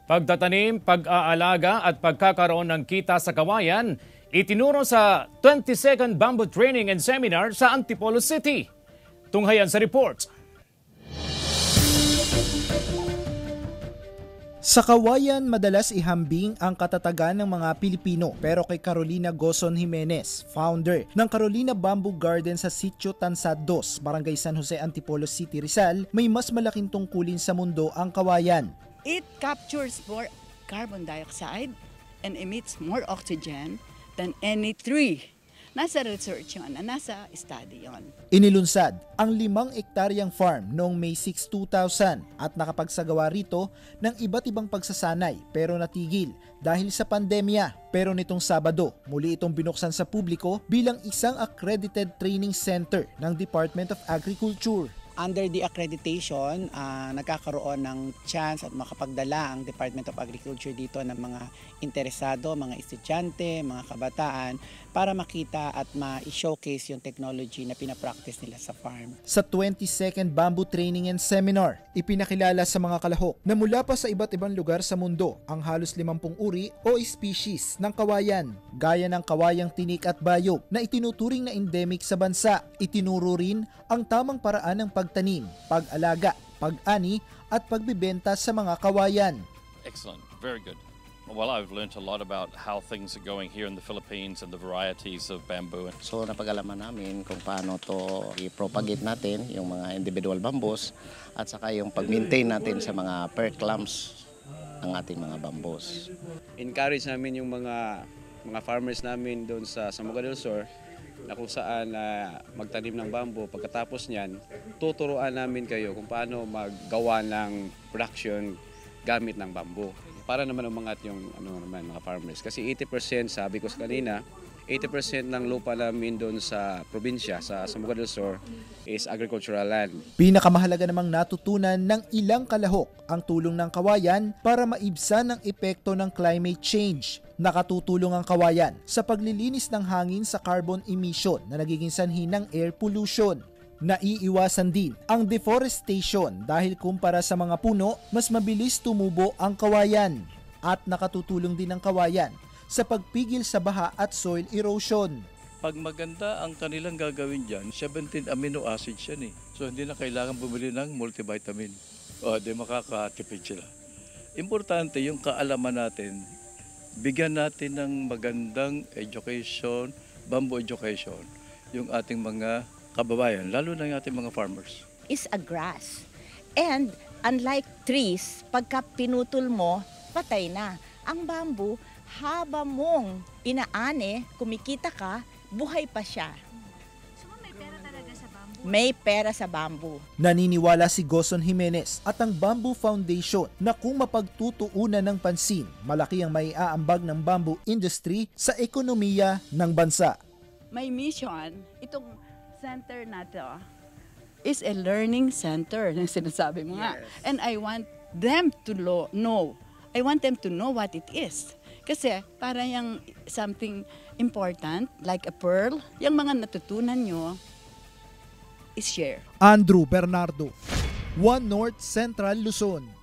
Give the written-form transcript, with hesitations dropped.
Pagtatanim, pag-aalaga at pagkakaroon ng kita sa kawayan, itinuro sa 22nd Bamboo Training and Seminar sa Antipolo City. Tunghayan sa report. Sa kawayan, madalas ihambing ang katatagan ng mga Pilipino, pero kay Carolina Gozon Jimenez, founder ng Carolina Bamboo Garden sa Sitio Tansad 2, Barangay San Jose, Antipolo City, Rizal, may mas malaking tungkulin sa mundo ang kawayan. It captures more carbon dioxide and emits more oxygen than any tree. Nasa research yun, nasa study yun. Inilunsad ang 5 ektaryang farm noong May 6, 2000 at nakapagsagawa rito ng iba't ibang pagsasanay pero natigil dahil sa pandemya. Pero nitong Sabado, muli itong binuksan sa publiko bilang isang accredited training center ng Department of Agriculture. Under the accreditation, nagkakaroon ng chance at makapagdala ang Department of Agriculture dito ng mga interesado, mga estudyante, mga kabataan para makita at ma-showcase yung technology na pinapractice nila sa farm. Sa 22nd Bamboo Training and Seminar, ipinakilala sa mga kalahok na mula pa sa iba't ibang lugar sa mundo ang halos 50 uri o species ng kawayan, gaya ng kawayang tinik at bayog na itinuturing na endemic sa bansa. Itinuro rin ang tamang paraan ng pagtanim, pag-alaga, pag-ani at pagbibenta sa mga kawayan. Excellent, very good. Well, I've learnt a lot about how things are going here in the Philippines and the varieties of bamboo. So napag-alaman namin kung paano to i-propagate natin yung mga individual bamboos at saka yung pag-maintain natin sa mga per clumps ng ating mga bamboos. Encourage namin yung mga farmers namin doon sa Sambuca del Sur na kung saan magtanim ng bamboo. Pagkatapos niyan, tuturuan namin kayo kung paano maggawa ng production gamit ng bamboo. Para naman umangat yung mga farmers. Kasi 80%, sabi ko kanina, 80% ng lupa namin doon sa probinsya, sa Sambuca del Sur, is agricultural land. Pinakamahalaga namang natutunan ng ilang kalahok ang tulong ng kawayan para maibsan ang epekto ng climate change. Nakatutulong ang kawayan sa paglilinis ng hangin sa carbon emission na nagiging sanhi ng air pollution. Naiiwasan din ang deforestation dahil kumpara sa mga puno, mas mabilis tumubo ang kawayan. At nakatutulong din ang kawayan sa pagpigil sa baha at soil erosion. Pag maganda ang kanilang gagawin dyan, 17 amino acids yan eh. So hindi na kailangan bumili ng multivitamin. O di makakatipid sila. Importante yung kaalaman natin, bigyan natin ng magandang education, bamboo education, yung ating mga kababayan, lalo na yung ating mga farmers. Is a grass. And unlike trees, pagka pinutol mo, patay na. Ang bamboo, haba mong inaani, kumikita ka, buhay pa siya. So may pera talaga sa bamboo? May pera sa bamboo. Naniniwala si Gozon Jimenez at ang Bamboo Foundation na kung mapagtutuunan ng pansin, malaki ang maiaambag ng bamboo industry sa ekonomiya ng bansa. My mission, itong center na to is a learning center na sinasabi mo nga. And I want them to know. I want them to know what it is. Kasi para yung something important, like a pearl, yung mga natutunan nyo is share. Andrew Bernardo, One North Central Luzon.